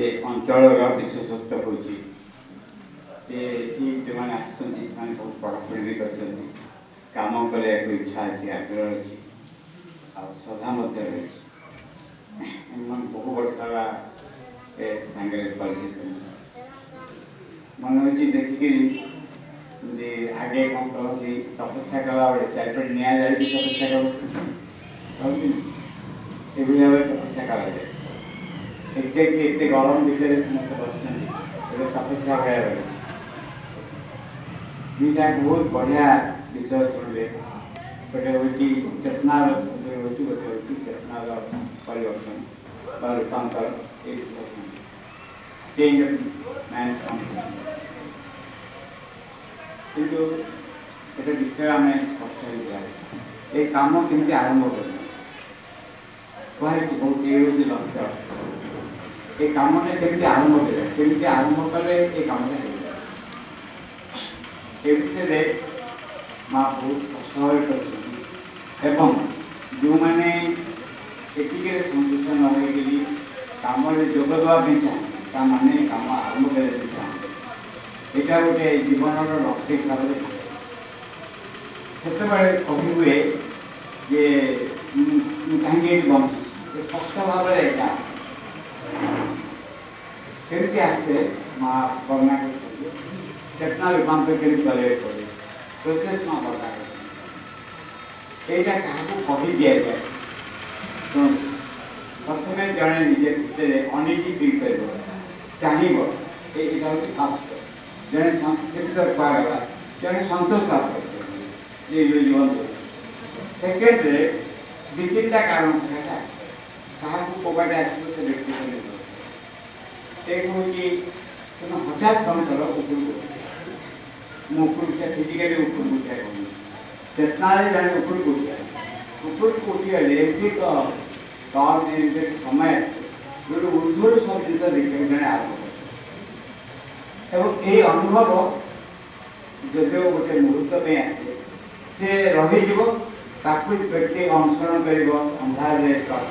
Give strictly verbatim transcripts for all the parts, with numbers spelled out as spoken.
अंचल विशेषत्व हो बहुत पढ़ापढ़ी भी कर काम कर इच्छा अच्छी आग्रह अच्छी श्रद्धा बहु वर्ष सागर मन अच्छी देखिक आगे कौन कहती तपस्या कला बेले चारिपटे निया जाए तपस्या कर तपस्या कराए एत गरम भितर समस्त बस तपस्या कराया दुईटा बहुत बढ़िया विषय शुणिले गोटे हूँ चेतनार गोटे हूँ चेतनार परिवर्तन रूपांतर चेंज किंतु गोटे विषय आम स्पष्ट हो काम केमी आरंभ कर बहुत ये लक्ष्य ये काम केमी आरंभ करें आरंभ कले ये काम विषय माँ बहुत स्पष्ट एवं जो मैंने एतिके संतुष्ट न होगी कम जोग देवाई चाहते माने कम आरंभ करने चाहते यहाँ गोटे जीवन लक्ष्य हिसाब से कही हुए जे कहीं बंची स्पष्ट भाव केमती आसे माँ वर्णा कर चेतना रूपांतर के पड़े प्रोसेस माँ वर्णा कर यहाँ क्या कही दि जाए प्रथम जड़े निजे भितर अनिजी फील कर चाहिए फास्ट जड़े कहला जड़े सतोष लाभ कर जीवन सेकेंड दि तीन टा कारण क्या कबाटे आसो से व्यक्ति एक हूँ हठात कौन चल ऊपर फिजिकाली ऊपर उठा चेतना जाने ऊपर को उठा ऊपर को उठिगले एमती कम समय गोटे ऊर्ध्वर सब जिन देखा जड़े आरम्भ कर ये अनुभव जदिव गोटे मुहूर्त में आसे से रही व्यक्ति अनुसरण कर अंधार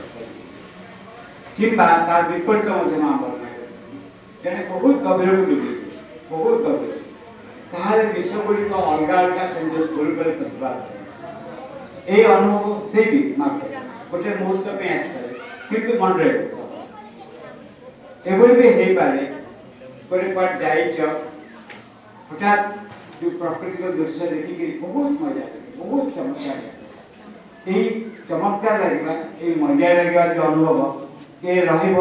कि तार विपरीत वर्णना जड़े बहुत गभीर को डुबी बहुत गभीर तार विषय गुड़िक अलग अलग जो स्कूल पर प्रतिभा ये अनुभव से भी गोटे मुहूर्त में आसपे कि मन रहे एभली भी हो पारे गोटे कट जा हठात जो प्राकृतिक दृश्य देखिक बहुत मजा बहुत चमत्कार यही चमत्कार लगे मजा लगे जो अनुभव ये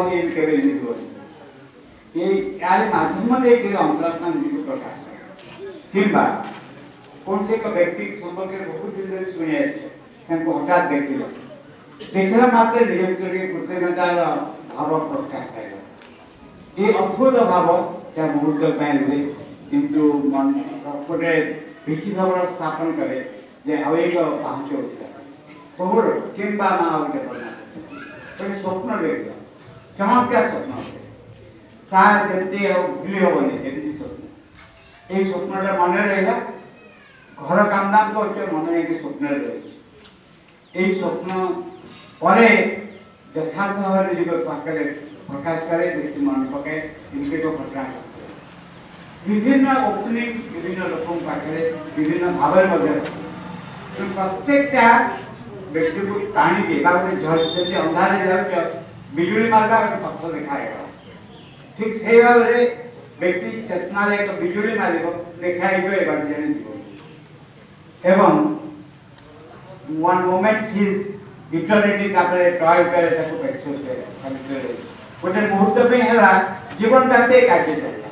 माध्यम अंतरात्मा निजी प्रकाश कि कौन से एक व्यक्ति संपर्क में बहुत दिन शुणी हठात देखिए देखा मात्र निज कृतज्ञतार भाव प्रकाश आएगा ये अद्भुत भाव क्या मुहूर्त रुहे किंतु मन गोटे भित्ति भाव स्थापन करे एक पांच बहुत कि गोटे गोटे स्वप्न देख चमत्कार स्वप्न तार जमी भूली हेनी एमती स्वप्न ये स्वप्नटा मन रहा घर काम दाम कर मन एक स्वप्न रही स्वप्न पर यथार्थ भाव निज पाखे प्रकाश करे व्यक्ति मन पकाए इनके तो घटना विभिन्न ओपनिंग विभिन्न लोक पाखे विभिन्न भाव प्रत्येकटा व्यक्ति को टाणी दिए गोटे अंधार जाऊँ बिजुली मार्गा एक पथ देखाएगा ठीक से भाव में व्यक्ति चेतना एक बिजुली मार देखाइब एवं वन मोमेंट सीज इटर्निटी टॉय करे गोटे मुहूर्त में है जीवन व्याप्ति कार्य चलता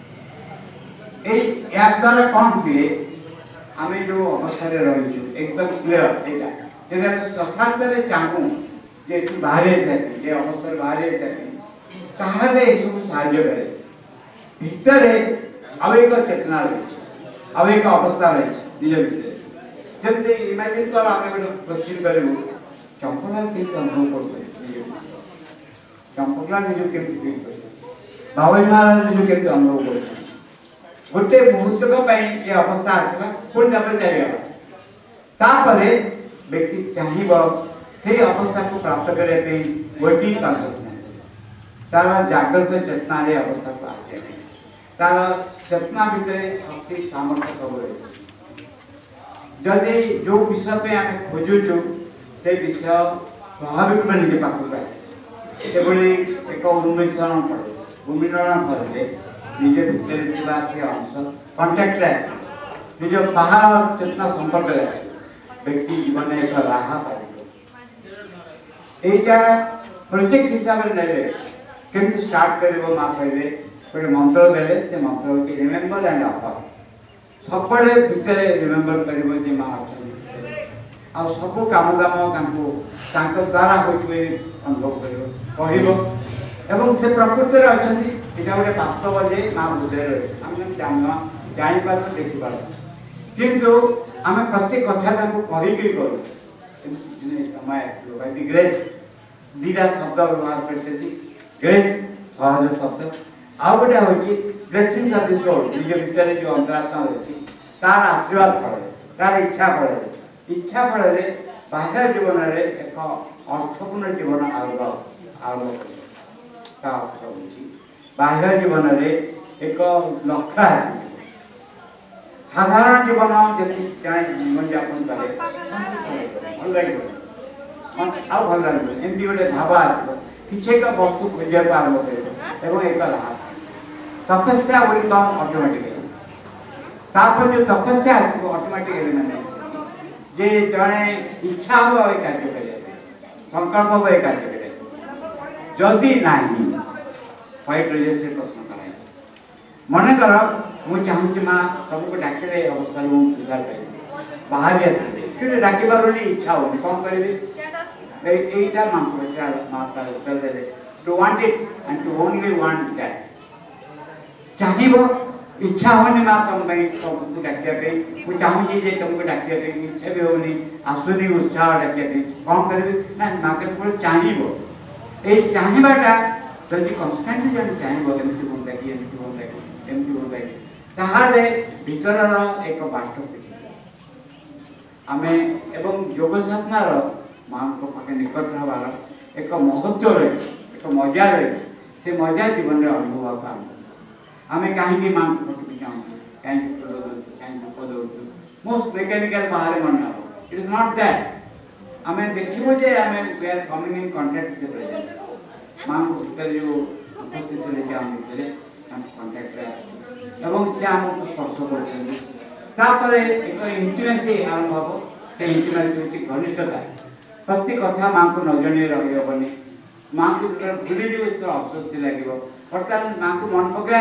या द्वारा कौन हुए आम जो अवस्था रही एकदम क्लीयर यहाँ यथार्थ चाहूँ जे बाहर ये अवस्था बाहर ताहले सब साहाय्य करे भितर आउ एक चेतना रही आउ एक अवस्था रही निज भितर जमी इमेजिन कर आम गोटे क्वेश्चन करूँ चंपकलाल के अनुभव कर चंपकलाल निज के बाबा महाराज निज के अनुभव कर गोटे मुहूर्तक ये अवस्था आसला पुणी चलिए तापर व्यक्ति चाहिए से अवस्था को प्राप्त करने वेटिंग कॉन्शियसनेस तार जागृत चेतना अवस्था को आसे तार चेतना भितर शक्ति सामर्थ्य सब रही जदि जो विषय पे आम खोजुचु से विषय स्वाभाविक में निजे पाक पाए एक उन्मेषण पड़े उन्मीलन फल निजे भितर से अंश कंटाक्ट निज बाहर चेतना संपर्क व्यक्ति जीवन में एक राहा पाए एटा प्रोजेक्ट हिसाब से नेले केमती स्टार्ट करिवो मां कहले गोटे मंत्र देले से मंत्र के रिमेंबर एंड ऑफर सबले भितर रिमेंबर करिवो जे मां अछन आ सब काम दाम तांको तांको द्वारा होइबे अनुभव करिवो कहिबो एवं से प्रकृति रे अछंती एटा गोटे वास्तव जे मां बुझे रहे हम जानना जानि पार देखि पार किंतु आमे प्रत्येक कथा तांको कहि के करू समय वैदिक ग्रेस दीटा शब्द व्यवहार करते ग्रेस सहज शब्द आउ गोटे हूँ ब्लेसिंग ऑफ द सोल निज भितर जो अंतरात्मा रही तार आशीर्वाद फल तार इच्छा फल इच्छा फल बाह्य जीवन में एक अर्थपूर्ण जीवन आरंभ आरंभ बाह्य जीवन में एक लक्ष्य आस साधारण जीवन जैसे चाहे जीवन यापन करे भल लगे आ भल लगे एमती गोटे भाव आस किसी एक वस्तु खोजा आरंभ कर एक राह तपस्या बोली कम ऑटोमेटिकली तापर जो तपस्या आसो ऑटोमेटिकली मैंने जे जड़े इच्छा हम ए कार्य करें संकल्प हम ए कार्य करें जदि नहीं व्हाइट रोजेस से प्रश्न कराए मन कर मुझे चाहूँ माँ सबको डाके अवस्था सुधार पाइबी बाहर जाते डाक पारे इच्छा होनी कौन करेंगे यहीटा माँ को माँ तार उत्तर दे to want it and to only want that चाहिए इच्छा होनी माँ तुम सबको डाकिया मुझे चाहूँगी जे तुमको डाकिया इच्छा भी होनी आसुनी उत्साह डाकिया कौन करेंगे ना माँ के चाहिए ये चाहवाटा जब कन्स्टांटली जन चाहिए एमती हूँ कि एमती हूँ कि एमती हूँ कि ताहले भीतर एक बाट आम एवं योग साधनार माँ को पाखे निकट हबार एक महत्व रहे एक मजा रहे से मजा जीवन में अनुभव पाऊँ आम कहीं माँ को चाहूँ कहीं कहीं दुख दौ मोस्ट मेकानिकल बाहर मन इट इज नॉट दैट आम देखो जे आम we are coming in contact with presence माँ को भीतर जो उपस्थित रहे आम भीतर कांटेक्ट एवं से आमको स्पर्श कर एक इंटिमेसी आरंभ हम से इंटिमेसी घनिष्ठता प्रति कथा माँ को न जन रही हेनी माँ को भूली जो अस्वस्ति लगे बर्तमान माँ को मन पकड़ा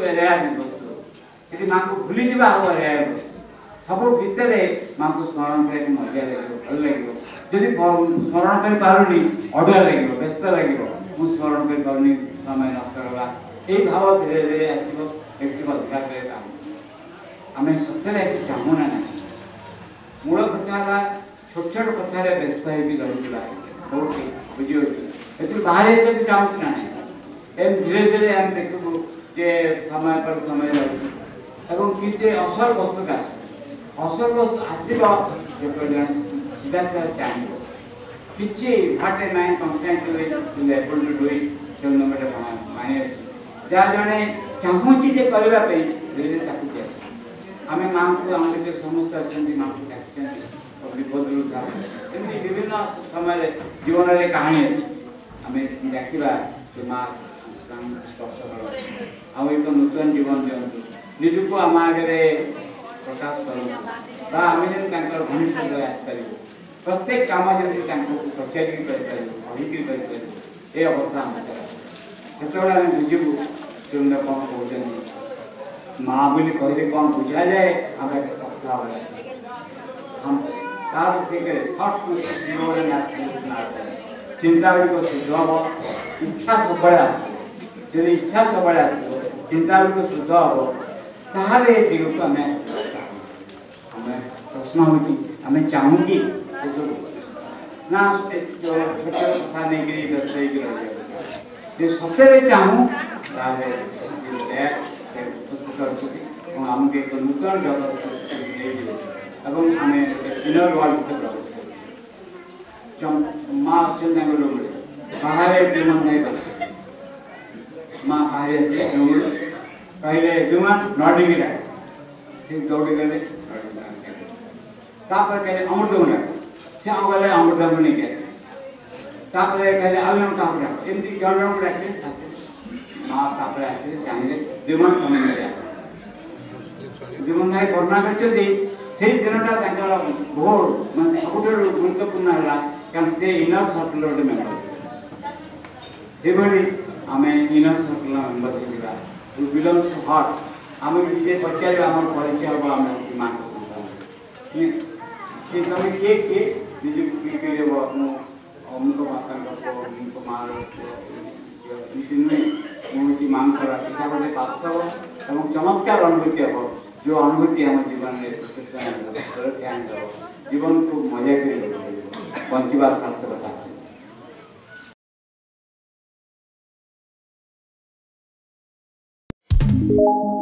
रेयर माँ को भूली जा हम रेयर सब भितर माँ को स्मरण कर मजा लगे भल लगे जदि स्मरण कर पारुनी अड़ुआ लगे व्यस्त लगे मुझे स्मरण कर पानी समय नष्ट होगा ये भाव धीरे धीरे आसो व्यक्ति अधिकार आम सत्य चाहूँ ना ना मूल कथा छोट छोट कथा व्यस्त हो रही बुझे ए बाहर भी चाहूँ ना एम धीरे धीरे आम देखू जे समय पर समय रही किसी असल वस्तु का असल वस्तु आसो सीधा सीधा चाहिए किसी what a man constantly able to do it से गोटे माने जहाँ जड़े चाहूँगी जे करने धीरे धीरे आम माँ को आम समस्त अच्छा माँ को डाक विपद एमती विभिन्न समय जीवन में कहानी आम डाकवा से माँ स्पर्श कर आउ एक नूतन जीवन दिंतु निजक आम आगे प्रकाश करूँ आम जब घनिष्ठ आसपार प्रत्येक कम जमी प्रचारित कर ये अवस्था आम जो आम बुझू से कौन कहते माँ बोली कहले कौन बुझा जाए आम हम तार चिंता गुड़ शुद्ध हम इच्छा सब जब इच्छा सब चिंता गुड़ शुद्ध हम ताहले दिग को आम आम प्रश्न हो आम चाहूँ कि ना छोट कथा नहीं व्यस्त सत्य चाहूँ आमको एक नूतन जगत आम इनर वर्ल्ड प्रवेश माँ अच्छे बाहर जीवन नहीं बाहरी आसे कहले जुमा नडिगिरा से दौड़ी गले तापर कहले अमृतमुनि से आगले अमृतमुनि के तापर कहले आलम तापर एमती जन जन रखे मां तापर आसे चाहिए जुमा समझ जीवन भाई करना करते थे सही दिनटा तांकर भोर माने सबुठु गुरुत्वपूर्ण हला कारण से इनर सर्कल रे मेंबर सेबडी आमे इनर सर्कल मेंबर थिबा टू बिलोंग टू हार्ट आमे जे पचारे हमर परिचय हबा आमे मान कि कि तमे के के निजे के के लेबो अपनो हमको माता को हमको मारो इतने मुझे मांग करा इतना बड़े वास्तव एवं चमत्कार अनुभूति हो जो अनुभूति हम जीवन में जीवन को मजा के बंचीबार साथ बता